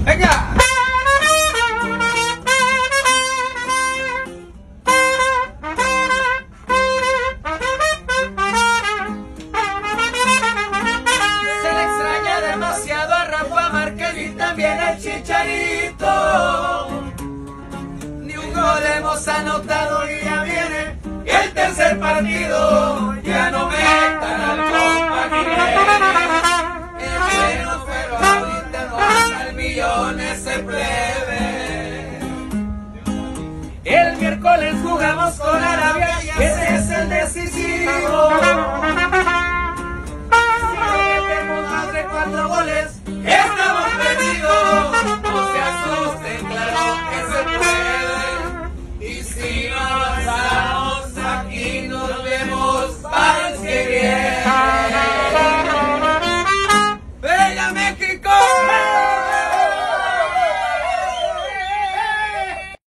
¡Venga! Se le extraña demasiado a Rafa Márquez y también al Chicharito. Ni un gol hemos anotado y ya viene el tercer partido. Ya no metan al compa es bueno, pero ahorita no anda el millón ese plebe. El miércoles jugamos con Arabia y ese es el decisivo.